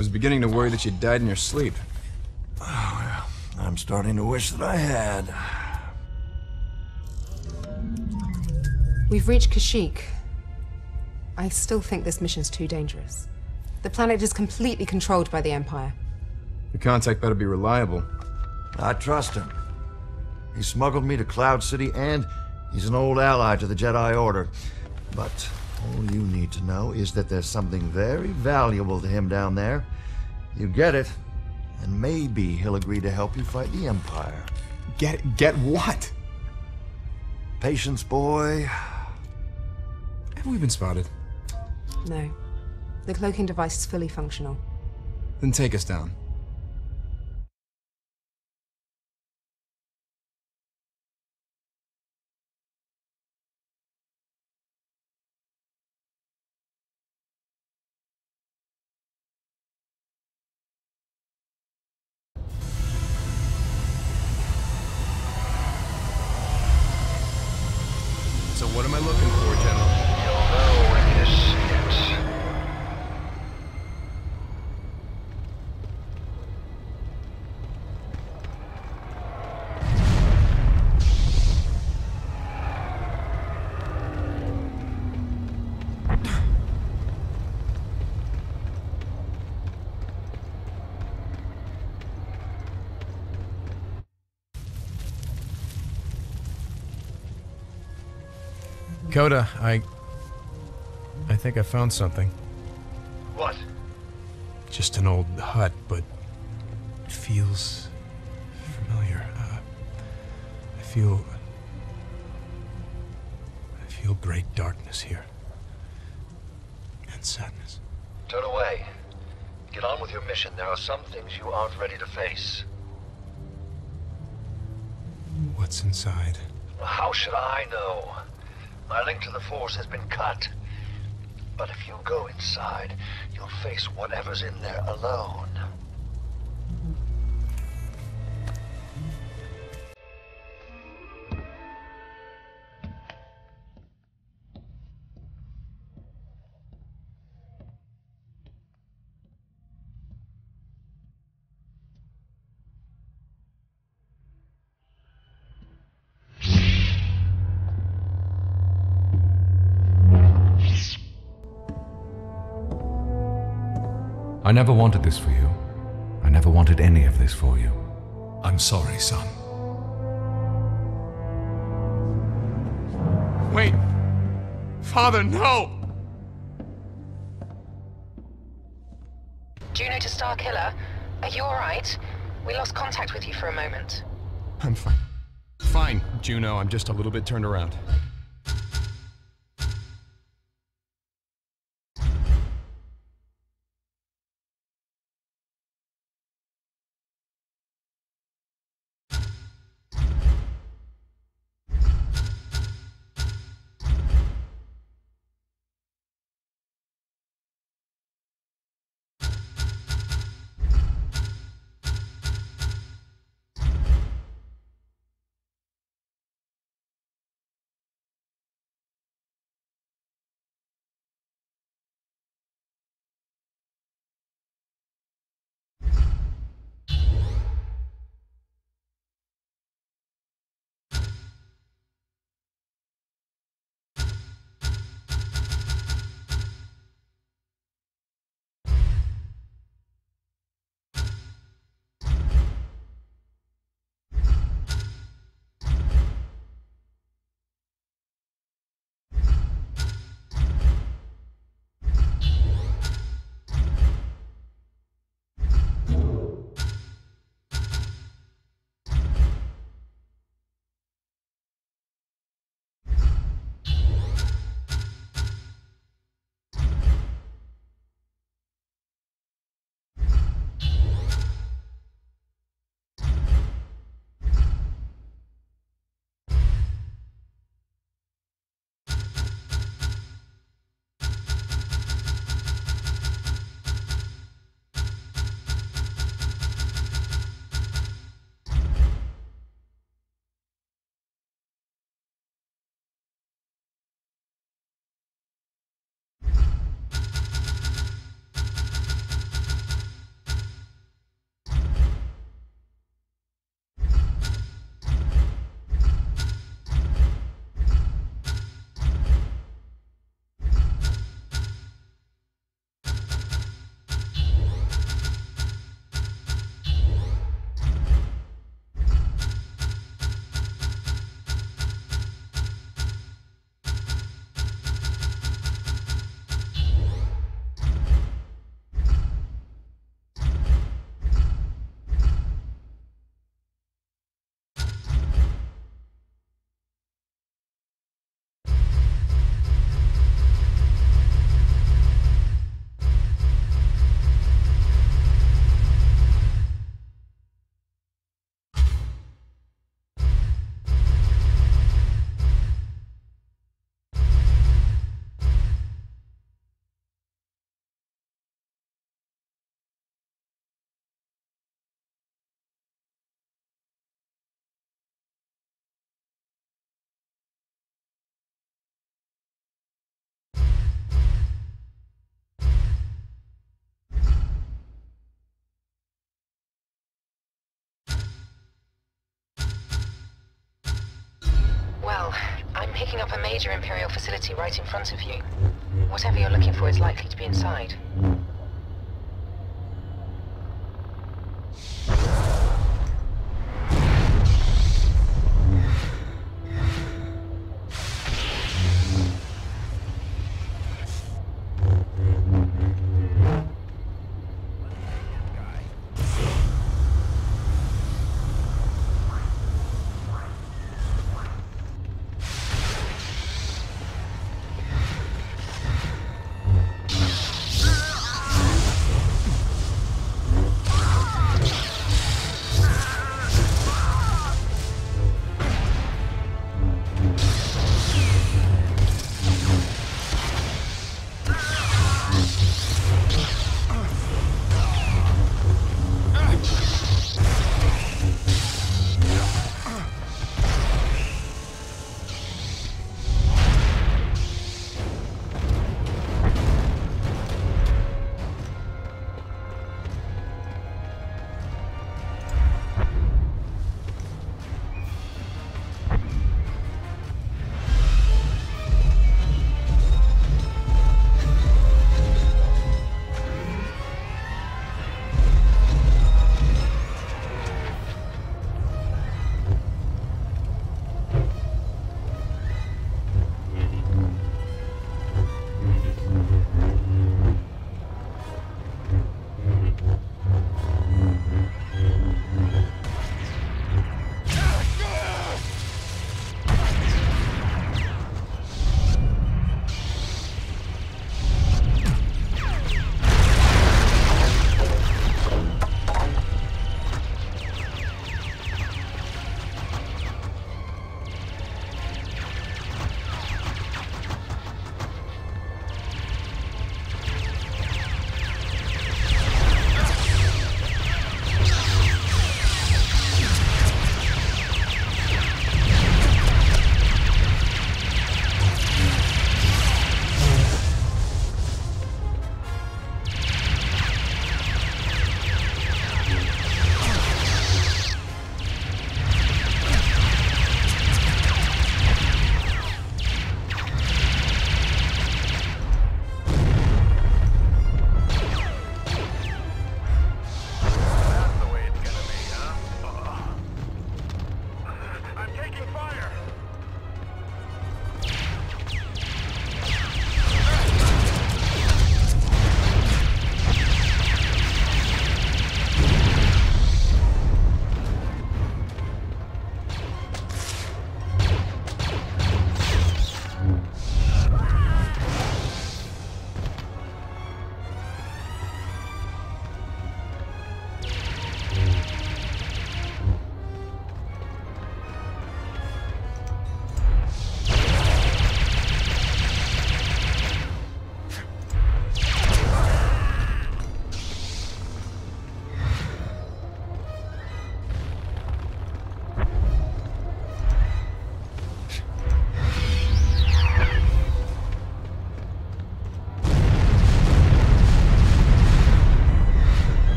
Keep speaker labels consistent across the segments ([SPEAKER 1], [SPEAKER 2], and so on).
[SPEAKER 1] was beginning to worry that you died in your sleep.
[SPEAKER 2] Oh, well, I'm starting to wish that I had.
[SPEAKER 3] We've reached Kashyyyk. I still think this mission's too dangerous. The planet is completely controlled by the Empire.
[SPEAKER 1] Your contact better be reliable.
[SPEAKER 2] I trust him. He smuggled me to Cloud City, and he's an old ally to the Jedi Order. But all you need to know is that there's something very valuable to him down there. You get it, and maybe he'll agree to help you fight the Empire.
[SPEAKER 1] Get what?
[SPEAKER 2] Patience, boy.
[SPEAKER 1] Have we been spotted?
[SPEAKER 3] No. The cloaking device is fully functional.
[SPEAKER 1] Then take us down. So what am I looking for, General?
[SPEAKER 2] You'll know when you see it.
[SPEAKER 4] Coda, I think I found something.
[SPEAKER 2] What?
[SPEAKER 4] Just an old hut, but it feels familiar. I feel great darkness here. And sadness.
[SPEAKER 2] Turn away. Get on with your mission. There are some things you aren't ready to face.
[SPEAKER 4] What's inside?
[SPEAKER 2] How should I know? My link to the Force has been cut. But if you go inside, you'll face whatever's in there alone.
[SPEAKER 5] I never wanted this for you. I never wanted any of this for you.
[SPEAKER 6] I'm sorry, son.
[SPEAKER 1] Wait! Father, no!
[SPEAKER 7] Juno to Starkiller, are you alright? We lost contact with you for a moment.
[SPEAKER 1] I'm fine. Fine, Juno. I'm just a little bit turned around.
[SPEAKER 7] picking up a major Imperial facility right in front of you. Whatever you're looking for is likely to be inside.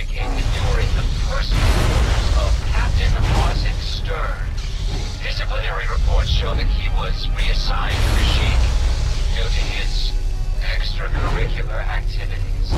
[SPEAKER 6] indicated during the personal orders of Captain Ozick Stern. Disciplinary reports show that he was reassigned to Kashyyyk due to his extracurricular activities.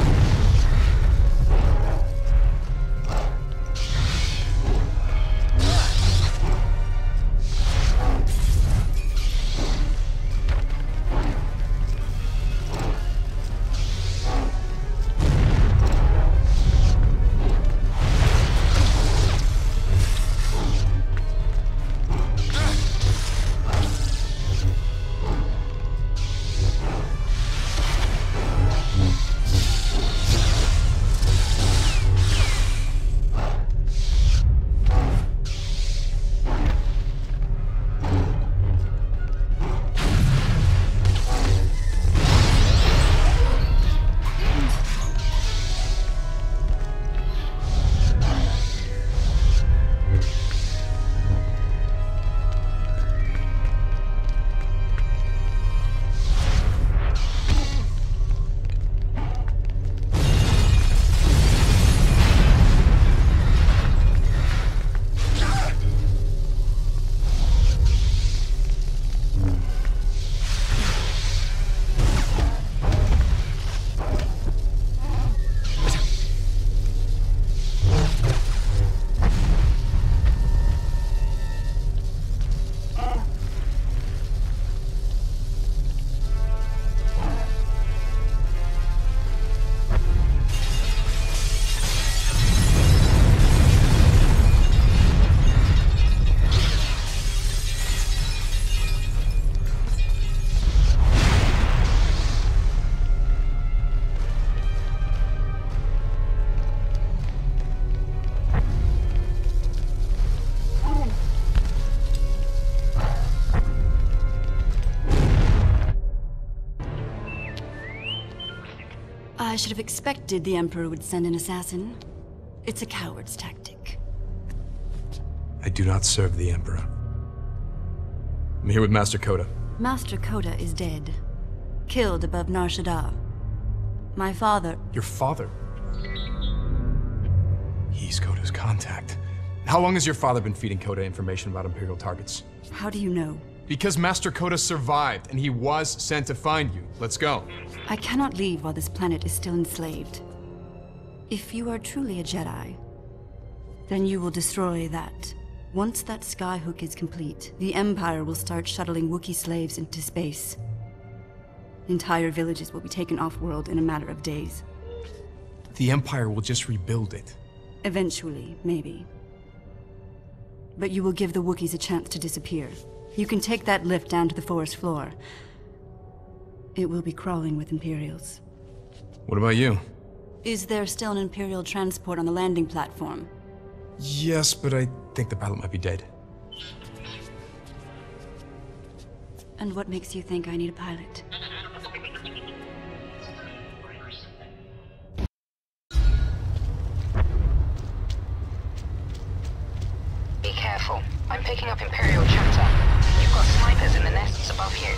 [SPEAKER 8] I should have expected the Emperor would send an assassin. It's a coward's tactic.
[SPEAKER 4] I do not serve the Emperor. I'm here with Master Koda.
[SPEAKER 8] Master Koda is dead. Killed above Nar Shaddaa. My father...
[SPEAKER 4] Your father? He's Koda's contact. How long has your father been feeding Koda information about Imperial targets?
[SPEAKER 8] How do you know?
[SPEAKER 4] Because Master Koda survived, and he was sent to find you. Let's go.
[SPEAKER 8] I cannot leave while this planet is still enslaved. If you are truly a Jedi, then you will destroy that. Once that skyhook is complete, the Empire will start shuttling Wookiee slaves into space. Entire villages will be taken off-world in a matter of days.
[SPEAKER 4] The Empire will just rebuild it.
[SPEAKER 8] Eventually, maybe. But you will give the Wookiees a chance to disappear. You can take that lift down to the forest floor. It will be crawling with Imperials.
[SPEAKER 4] What about you?
[SPEAKER 8] Is there still an Imperial transport on the landing platform?
[SPEAKER 4] Yes, but I think the pilot might be dead.
[SPEAKER 8] And what makes you think I need a pilot?
[SPEAKER 7] Be careful. I'm picking up Imperial chatter. You've got snipers in the nests above you.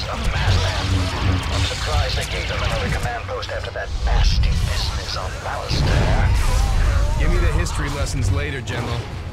[SPEAKER 6] A madman. I'm surprised they gave them another command post after that nasty business on Malastare.
[SPEAKER 4] Give me the history lessons later, General.